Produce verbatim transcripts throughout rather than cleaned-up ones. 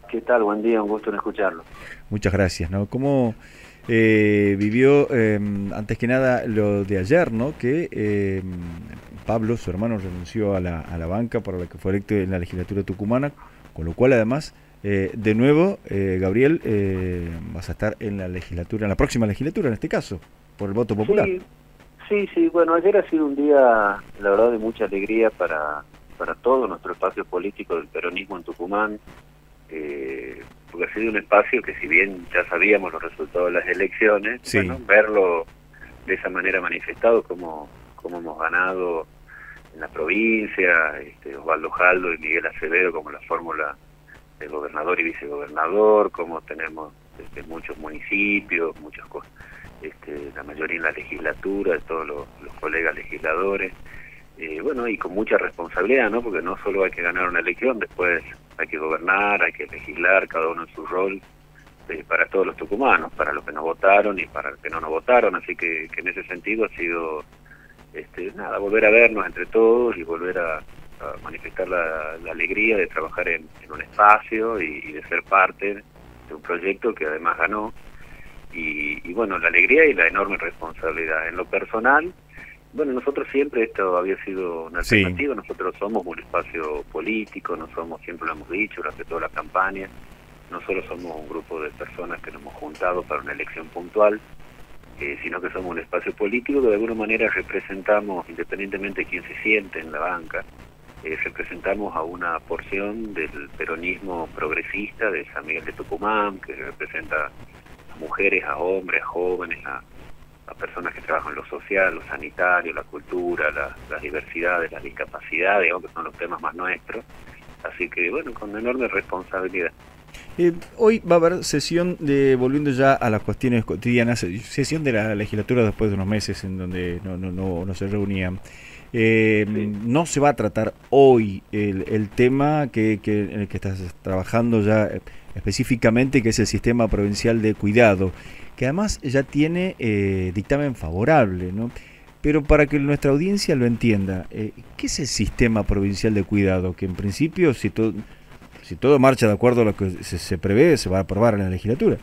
¿Qué tal? Buen día, un gusto en escucharlo. Muchas gracias, ¿no? ¿Cómo eh, vivió, eh, antes que nada, lo de ayer, ¿no? Que eh, Pablo, su hermano, renunció a la, a la banca para la que fue electo en la legislatura tucumana, con lo cual, además, eh, de nuevo, eh, Gabriel, eh, vas a estar en la legislatura, en la próxima legislatura, en este caso, por el voto popular. Sí, sí, sí, bueno, ayer ha sido un día, la verdad, de mucha alegría para, para todo nuestro espacio político del peronismo en Tucumán, eh, porque ha sido un espacio que, si bien ya sabíamos los resultados de las elecciones, Sí, bueno, verlo de esa manera manifestado, como, como hemos ganado en la provincia, este, Osvaldo Jaldo y Miguel Acevedo como la fórmula de gobernador y vicegobernador, como tenemos este, muchos municipios, muchas cosas, este, la mayoría en la legislatura, de todos los, los colegas legisladores, eh, bueno, y con mucha responsabilidad, ¿no? Porque no solo hay que ganar una elección, después hay que gobernar, hay que legislar, cada uno en su rol, eh, para todos los tucumanos, para los que nos votaron y para los que no nos votaron, así que, que en ese sentido ha sido, este, nada, volver a vernos entre todos y volver a, a manifestar la, la alegría de trabajar en, en un espacio y, y de ser parte de un proyecto que además ganó. Y, y bueno, la alegría y la enorme responsabilidad. En lo personal, bueno, nosotros siempre, esto había sido una sí. alternativa, nosotros somos un espacio político, no somos, siempre lo hemos dicho durante toda la campaña, no solo somos un grupo de personas que nos hemos juntado para una elección puntual, eh, sino que somos un espacio político que de alguna manera representamos, independientemente de quién se siente en la banca, eh, representamos a una porción del peronismo progresista de San Miguel de Tucumán, que representa a mujeres, a hombres, a jóvenes, a, a personas que trabajan en lo social, lo sanitario, la cultura, la, las diversidades, las discapacidades, que son los temas más nuestros. Así que, bueno, con enorme responsabilidad. Eh, hoy va a haber sesión de, volviendo ya a las cuestiones cotidianas, sesión de la legislatura después de unos meses en donde no, no, no, no se reunían. Eh, Sí. no se va a tratar hoy el, el tema que, que, en el que estás trabajando ya específicamente, que es el sistema provincial de cuidado, que además ya tiene eh, dictamen favorable, ¿no? Pero para que nuestra audiencia lo entienda, eh, ¿qué es el sistema provincial de cuidado? Que en principio, si todo, si todo marcha de acuerdo a lo que se, se prevé, se va a aprobar en la legislatura.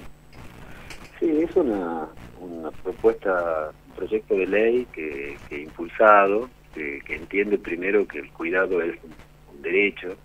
Sí, es una, una propuesta, un proyecto de ley que, que impulsado, que, que entiende primero que el cuidado es un, un derecho.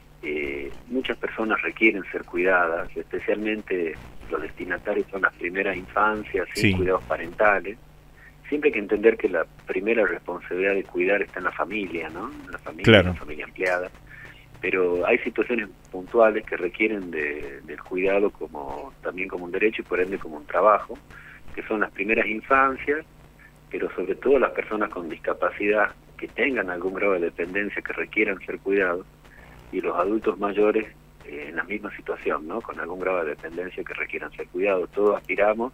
Eh, muchas personas requieren ser cuidadas, especialmente los destinatarios son las primeras infancias sin Sí, cuidados parentales. Siempre hay que entender que la primera responsabilidad de cuidar está en la familia, ¿no? En la familia, en la claro. familia empleada. Pero hay situaciones puntuales que requieren de, del cuidado como también como un derecho y por ende como un trabajo, que son las primeras infancias, pero sobre todo las personas con discapacidad que tengan algún grado de dependencia que requieran ser cuidados, y los adultos mayores eh, en la misma situación, ¿no? Con algún grado de dependencia que requieran ser cuidados. Todos aspiramos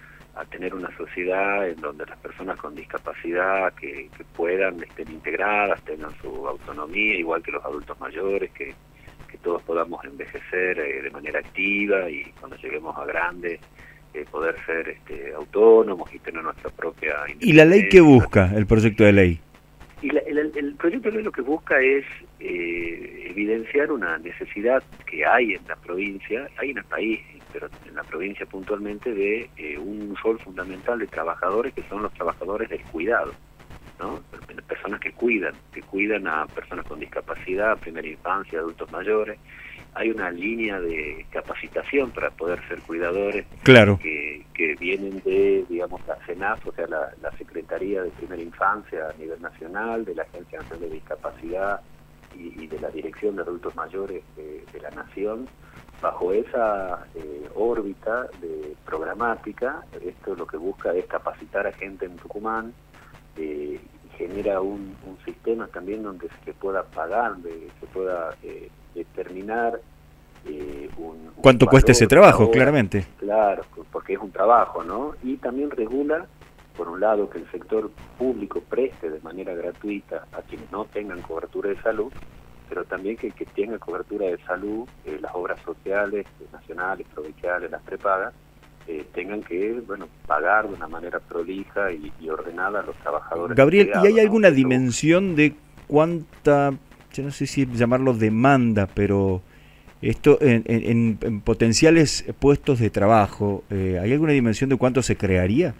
a tener una sociedad en donde las personas con discapacidad que, que puedan estén integradas, tengan su autonomía, igual que los adultos mayores, que, que todos podamos envejecer eh, de manera activa y cuando lleguemos a grandes eh, poder ser este, autónomos y tener nuestra propia ¿Y la ley qué independencia. busca, el proyecto de ley? Y la, el, el proyecto de ley lo que busca es eh, evidenciar una necesidad que hay en la provincia, hay en el país, pero en la provincia puntualmente, de eh, un rol fundamental de trabajadores que son los trabajadores del cuidado, ¿no? Personas que cuidan, que cuidan a personas con discapacidad, primera infancia, adultos mayores. Hay una línea de capacitación para poder ser cuidadores Claro. que, que vienen de, digamos, la CENAF, o sea, la, la Secretaría de Primera Infancia a nivel nacional, de la Agencia Nacional de Discapacidad y, y de la Dirección de Adultos Mayores de, de la Nación. Bajo esa eh, órbita de programática, esto lo que busca es capacitar a gente en Tucumán, eh, y genera un, un sistema también donde se pueda pagar, de, se pueda eh, determinar eh, un, un ¿Cuánto cuesta ese valor, una trabajo, hora, claramente? claro, porque es un trabajo, ¿no? Y también regula, por un lado, que el sector público preste de manera gratuita a quienes no tengan cobertura de salud, pero también que, que tenga cobertura de salud, eh, las obras sociales, eh, nacionales, provinciales, las prepagas, eh, tengan que, bueno, pagar de una manera prolija y, y ordenada a los trabajadores del Gabriel, ¿y cuidado, hay ¿no? alguna Eso, dimensión de cuánta, yo no sé si llamarlo demanda, pero Esto en, en, en potenciales puestos de trabajo, eh, ¿hay alguna dimensión de cuánto se crearía?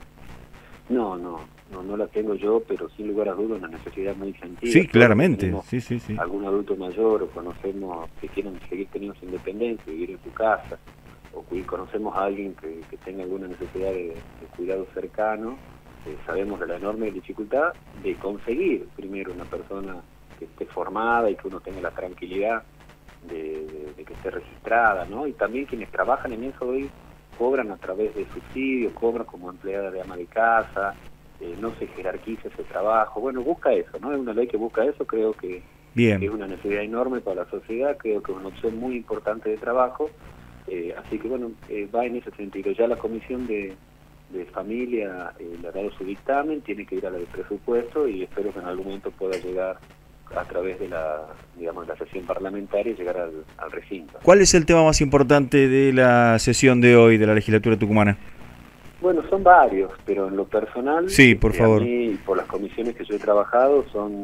No, no, no, no la tengo yo, pero sin lugar a dudas una necesidad muy sentida. Sí, claramente. Sí, sí, sí. Algún adulto mayor o conocemos que quieran seguir teniendo su independencia, vivir en su casa, o conocemos a alguien que, que tenga alguna necesidad de, de cuidado cercano, eh, sabemos de la enorme dificultad de conseguir primero una persona que esté formada y que uno tenga la tranquilidad de, de, de que esté registrada, ¿no? Y también quienes trabajan en eso hoy cobran a través de subsidios, cobran como empleada de ama de casa, eh, no se jerarquiza ese trabajo. Bueno, busca eso, ¿no? Es una ley que busca eso, creo que, Bien. que es una necesidad enorme para la sociedad, creo que es una opción muy importante de trabajo, eh, así que bueno, eh, va en ese sentido. Ya la Comisión de, de Familia eh, le ha dado su dictamen, tiene que ir a la de presupuesto y espero que en algún momento pueda llegar a través de la, digamos, la sesión parlamentaria, llegar al, al recinto. ¿Cuál es el tema más importante de la sesión de hoy de la legislatura tucumana? Bueno, son varios, pero en lo personal, sí, por favor. A mí, por las comisiones que yo he trabajado, son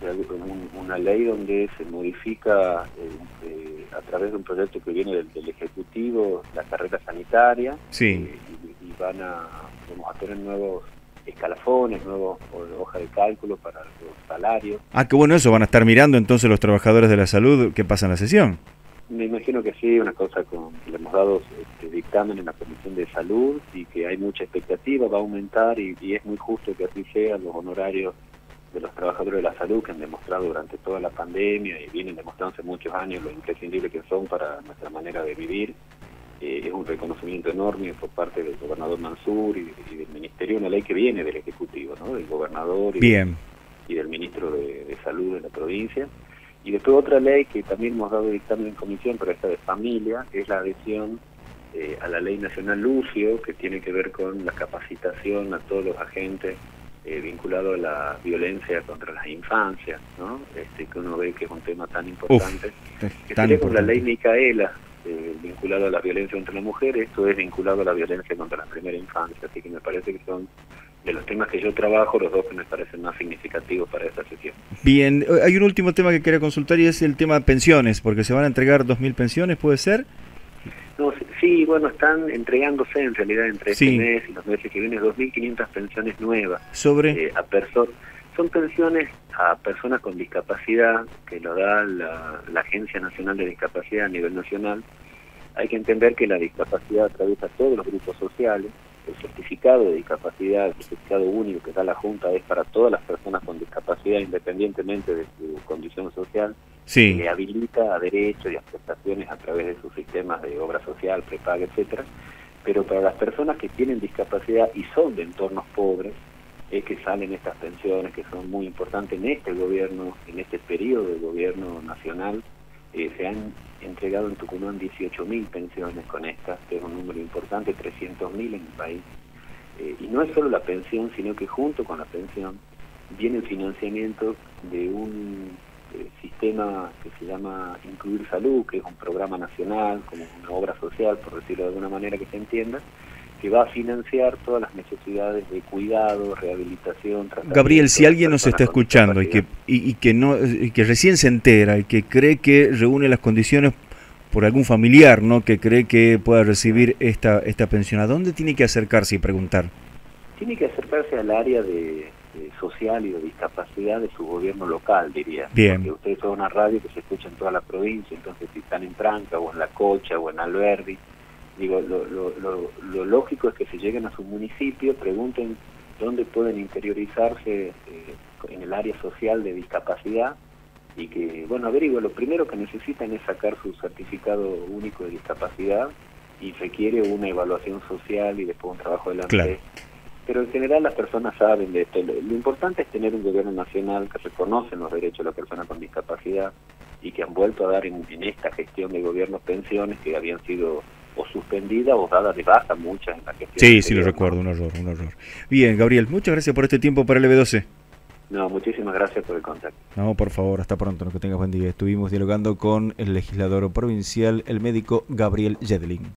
un, una ley donde se modifica eh, eh, a través de un proyecto que viene del, del Ejecutivo la carrera sanitaria, sí. eh, y, y van a, vamos a tener nuevos escalafones, nuevos hoja de cálculo para los salarios. Ah, qué bueno eso, van a estar mirando entonces los trabajadores de la salud qué pasa en la sesión. Me imagino que sí, una cosa con que le hemos dado este dictamen en la Comisión de Salud y que hay mucha expectativa, va a aumentar y, y es muy justo que así sea. Los honorarios de los trabajadores de la salud que han demostrado durante toda la pandemia y vienen demostrando hace muchos años lo imprescindible que son para nuestra manera de vivir. Eh, es un reconocimiento enorme por parte del gobernador Mansur y, y del Ministerio, una ley que viene del Ejecutivo, ¿no? Del gobernador y, Bien. y del Ministro de, de Salud de la provincia. Y después otra ley que también hemos dado dictamen en comisión, pero esta de familia, es la adhesión eh, a la Ley Nacional Lucio, que tiene que ver con la capacitación a todos los agentes eh, vinculados a la violencia contra las infancias, ¿no? Este, que uno ve que es un tema tan importante. Uf, que tan sería importante. con la Ley Micaela, eh, vinculado a la violencia contra la mujer, esto es vinculado a la violencia contra la primera infancia, así que me parece que son de los temas que yo trabajo, los dos que me parecen más significativos para esta sesión. Bien, hay un último tema que quería consultar y es el tema de pensiones, porque se van a entregar dos mil pensiones, ¿puede ser? No, sí, bueno, están entregándose en realidad entre sí. este mes y los meses que vienen dos mil quinientas pensiones nuevas. ¿Sobre? Eh, a perso son pensiones a personas con discapacidad que lo da la, la Agencia Nacional de Discapacidad a nivel nacional. Hay que entender que la discapacidad atraviesa todos los grupos sociales. El certificado de discapacidad, el certificado único que da la Junta es para todas las personas con discapacidad independientemente de su condición social. Sí. Le habilita a derechos y a prestaciones a través de sus sistemas de obra social, prepaga, etcétera. Pero para las personas que tienen discapacidad y son de entornos pobres, es que salen estas pensiones que son muy importantes en este gobierno, en este periodo de gobierno nacional. Eh, se han entregado en Tucumán dieciocho mil pensiones con estas, que es un número importante, trescientos mil en el país. Eh, y no es solo la pensión, sino que junto con la pensión viene el financiamiento de un eh, sistema que se llama Incluir Salud, que es un programa nacional, como una obra social, por decirlo de alguna manera que se entienda, que va a financiar todas las necesidades de cuidado, rehabilitación, Gabriel, si alguien nos está escuchando y que y, y que no y que recién se entera y que cree que reúne las condiciones por algún familiar, ¿no? Que cree que pueda recibir esta esta pensión, ¿a dónde tiene que acercarse y preguntar? Tiene que acercarse al área de, de social y de discapacidad de su gobierno local, diría. Bien. Porque ustedes son una radio que se escucha en toda la provincia, entonces si están en Tranca o en La Cocha o en Alberdi, digo, lo, lo, lo, lo lógico es que se lleguen a su municipio, pregunten dónde pueden interiorizarse eh, en el área social de discapacidad y que, bueno, averigüen, lo primero que necesitan es sacar su certificado único de discapacidad y requiere una evaluación social y después un trabajo de la claro. Pero en general las personas saben de esto. Lo, lo importante es tener un gobierno nacional que reconoce los derechos de la persona con discapacidad y que han vuelto a dar en, en esta gestión de gobierno pensiones que habían sido o suspendidas o dadas de baja muchas en la gestión. Sí, sí lo recuerdo, un horror, un horror. Bien, Gabriel, muchas gracias por este tiempo para el L B doce. No, muchísimas gracias por el contacto. No, por favor, hasta pronto, no que tengas buen día. Estuvimos dialogando con el legislador provincial, el médico Gabriel Yedlin.